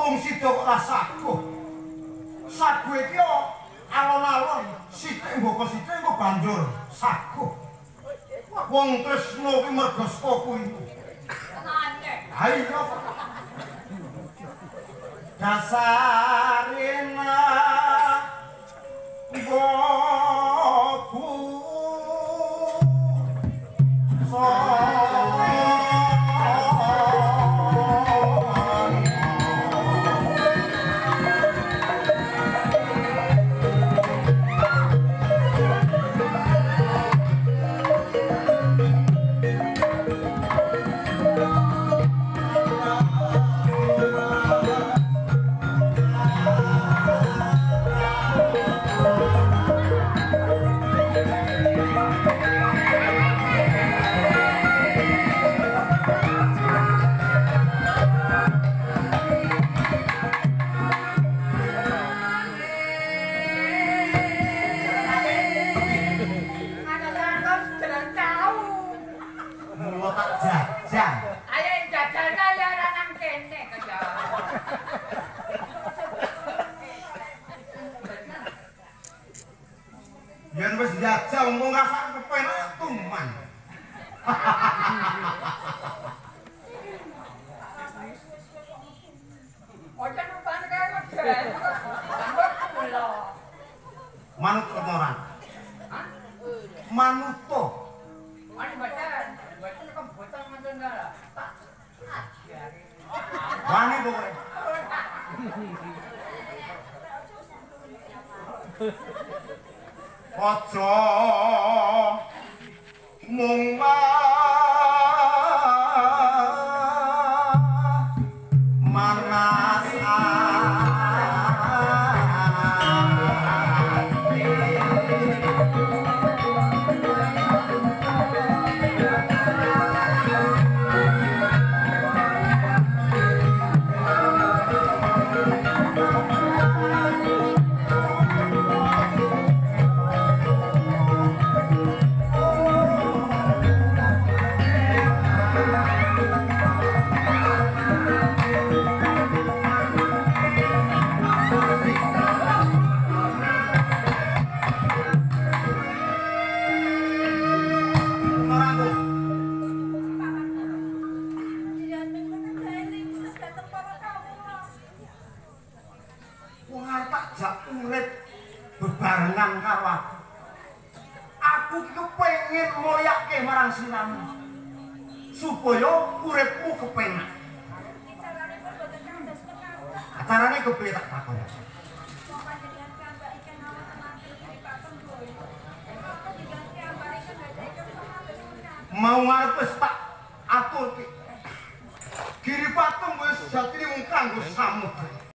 wong sida kok ora saguh. Saguh iki alon-alon sithik mboko sithik kok banjur saguh. Wong tresno kuwi mergo saka kuwi. Tenane. Ha iya. Dasarina bobu so yen wis jajal mung ngrasake kepenak tuman. Ojo rupane kaya model. Tambah kula. Manut kotoran. Hah? Manuto. Mari mboten. Mboten kok boten ngoten lho. Tak ajari. Wani kowe. Aja mung manas bebarengan karo aku. Aku kepengin mulyake marang sinamu supaya uripmu kepenak. Acarane kepiye tak takon. Mau ngarep wis tak aturke. Giri Patung wis jatine mung kanggo samudra.